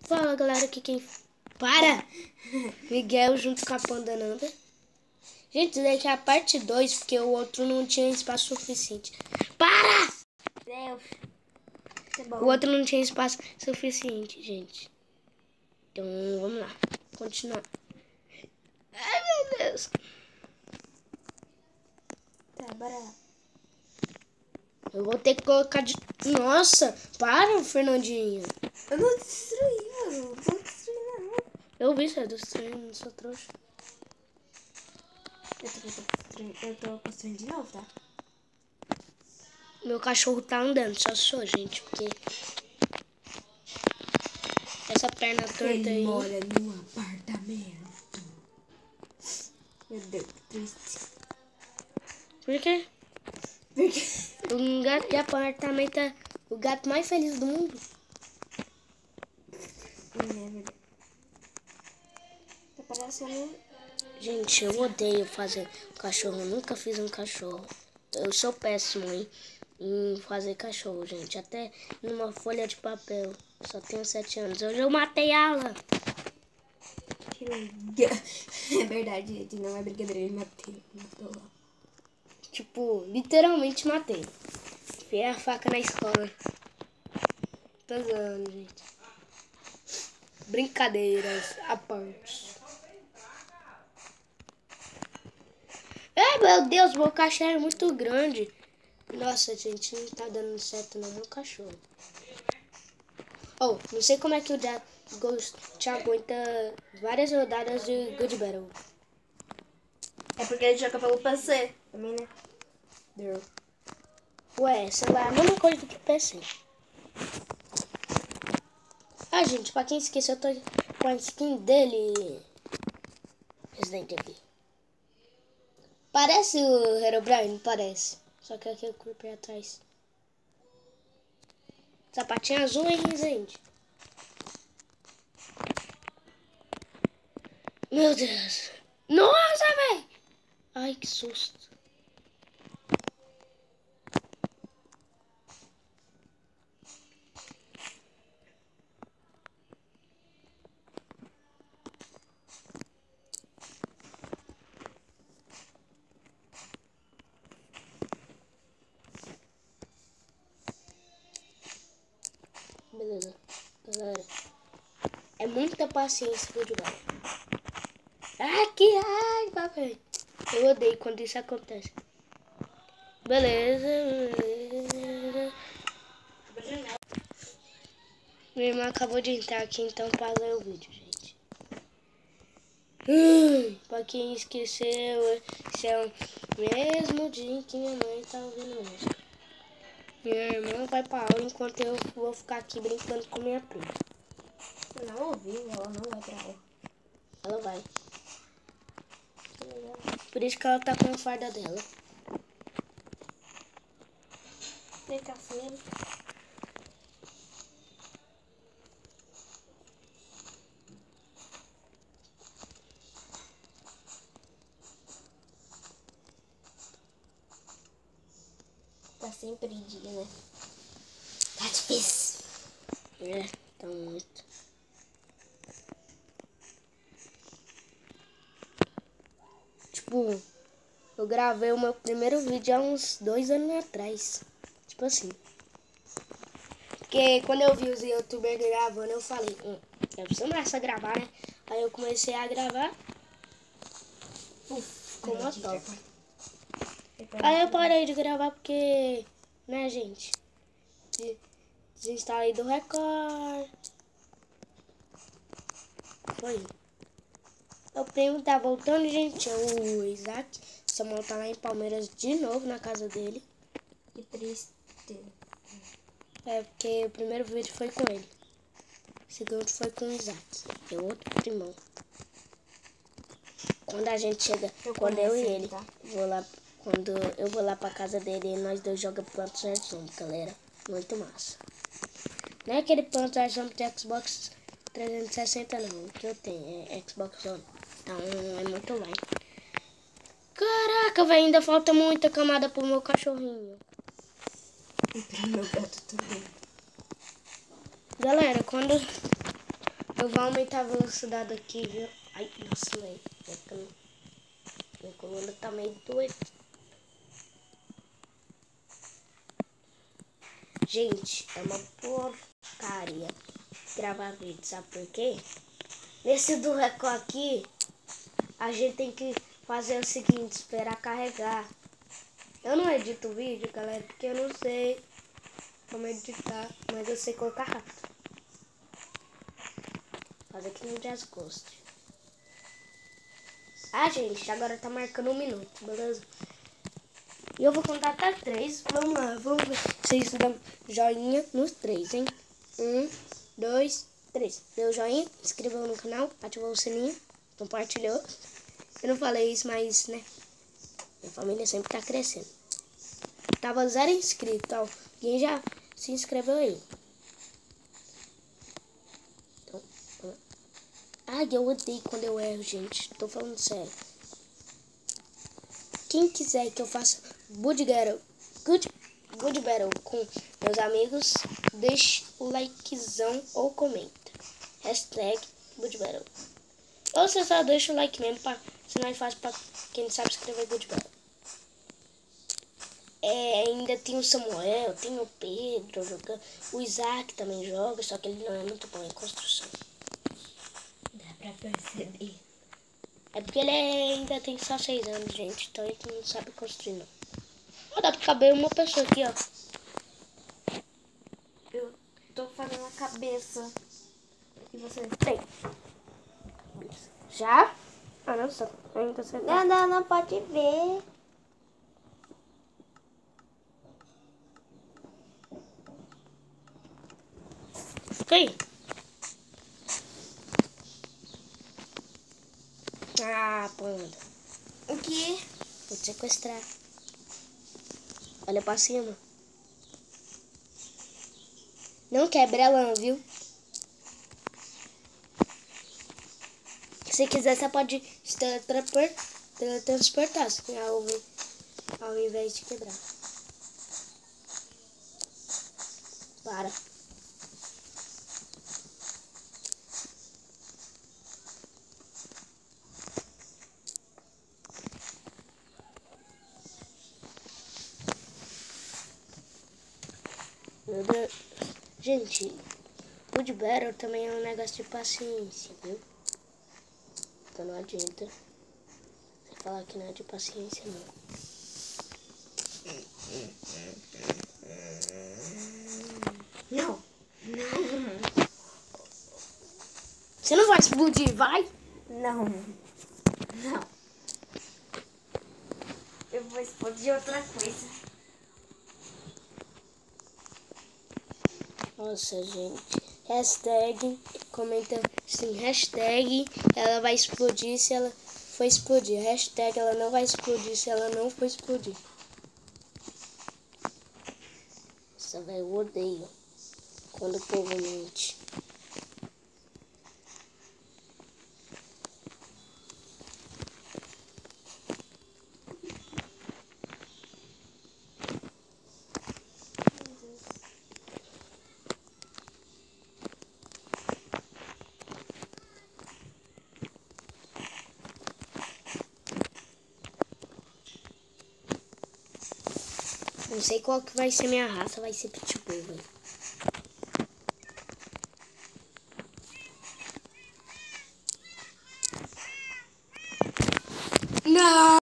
Fala, galera, aqui quem... Para! Miguel junto com a Panda Nanda. Gente, isso daqui é a parte 2, porque o outro não tinha espaço suficiente. Para! Deus. O outro não tinha espaço suficiente, gente. Então, vamos lá. Continuar. Ai, meu Deus. Tá, bora lá. Eu vou ter que colocar de... Nossa, para, Fernandinho. Eu não destruí, mano. Não tô destruindo, não. Eu vi você destruindo, sou trouxa. Eu tô construindo de novo, tá? Meu cachorro tá andando, só sou, gente, porque... Essa perna torta Ele aí... mora num apartamento. Meu Deus, que triste. Por quê? Porque... Um gato de apartamento é o gato mais feliz do mundo. É verdade. Tá parecendo... Gente, eu odeio fazer cachorro. Eu nunca fiz um cachorro. Eu sou péssimo em fazer cachorro, gente. Até numa folha de papel. Só tenho 7 anos. Hoje eu matei ela. Que legal. É verdade, gente. Não é brincadeira. Ele matou lá. Tipo, literalmente matei. Enfiei a faca na escola. Tô zoando, gente. Brincadeiras à parte. Ai, meu Deus, meu cachorro é muito grande. Nossa, gente, não tá dando certo não, meu cachorro. Oh, não sei como é que o Ghost te aguenta várias rodadas de Good Battle. É porque ele joga pelo PC. Também, né? Deu. Ué, sei lá, é a mesma coisa do que PC. Ah, gente, pra quem esqueceu, eu tô com a skin dele. Resident Evil. Parece o Herobrine? Parece. Só que aqui é o Creeper atrás. Sapatinho azul, hein, gente? Meu Deus. Nossa, velho. Ai, que susto. Beleza, galera. É muita paciência pra jogar. Ah, que raiva, velho. Eu odeio quando isso acontece. Beleza. Minha irmã acabou de entrar aqui, então pausa o vídeo, gente. Pra quem esqueceu, esse é o mesmo dia em que minha mãe tá ouvindo música. Minha irmã vai pra aula enquanto eu vou ficar aqui brincando com minha prima. Não ouvi, ela não vai pra aula. Ela vai. Por isso que ela tá com a farda dela. Fica assim. Tá sempre dia, né? Tá difícil. É, tá muito. Tipo, eu gravei o meu primeiro vídeo há uns 2 anos atrás. Tipo assim. Porque quando eu vi os youtubers gravando, eu falei, deve ser massa gravar, né? Aí eu comecei a gravar. Ficou mó top. Aí eu parei de gravar porque, né, gente? Desinstalei do Record. Foi. O primo tá voltando, gente. O Isaac. Samuel tá lá em Palmeiras de novo na casa dele. Que triste. É porque o primeiro vídeo foi com ele. O segundo foi com o Isaac. É outro primão. Quando a gente chega, quando eu e ele, tá? quando eu vou lá pra casa dele, nós dois jogamos Plants vs Zombies, galera. Muito massa. Não é aquele Plants vs Zombies de Xbox 360 não, o que eu tenho é Xbox One. Então é muito online. Caraca, velho, ainda falta muita camada pro meu cachorrinho. E pro meu gato também. Galera, quando Eu vou aumentar a velocidade aqui, viu? Ai, nossa, velho. Minha coluna tá meio doida. Gente, é uma porcaria gravar vídeo, sabe por quê? Nesse do Record aqui, a gente tem que fazer o seguinte, esperar carregar. Eu não edito vídeo, galera, porque eu não sei como editar, mas eu sei colocar rápido. Faz aqui no Just Ghost. Ah, gente, agora tá marcando 1 minuto, beleza? E eu vou contar até 3. Vamos lá, vamos ver. Vocês dão joinha nos 3, hein? 1, 2, 3. Deu joinha, inscreveu no canal, ativou o sininho, compartilhou. Eu não falei isso, mas, né? Minha família sempre tá crescendo. Tava 0 inscritos, ó. Alguém já se inscreveu aí. Então, vamos lá. Ai, eu odeio quando eu erro, gente. Tô falando sério. Quem quiser que eu faça Good Battle com meus amigos, deixe o likezão ou comenta. Hashtag Good Battle. Ou você só deixa o like mesmo, se não é fácil pra quem não sabe escrever Good Battle. Ainda tem o Samuel, tem o Pedro jogando. O Isaac também joga, só que ele não é muito bom em construção. Dá pra perceber. É porque ele ainda tem só 6 anos, gente. Então ele não sabe construir, não. Ó, dá pra caber uma pessoa aqui, ó. Eu tô fazendo a cabeça. E você? Tem. Já? Ah, não, só. Ainda você tá. Não pode ver. Fica aí. Ah, panda. O quê? Vou te sequestrar. Olha pra cima. Não quebra ela, viu? Se quiser, você pode se teletransportar assim, ao invés de quebrar. Para. Meu Deus. Gente, Good Battle também é um negócio de paciência, viu? Então não adianta você falar que não é de paciência, não. Não. Você não vai explodir, vai? Não. Eu vou explodir outra coisa. Nossa, gente. Hashtag, comenta assim, hashtag, ela vai explodir se ela for explodir. Hashtag, ela não vai explodir se ela não for explodir. Nossa, velho, eu odeio quando o povo mente. Não sei qual que vai ser minha raça, vai ser pitbull, velho. Não!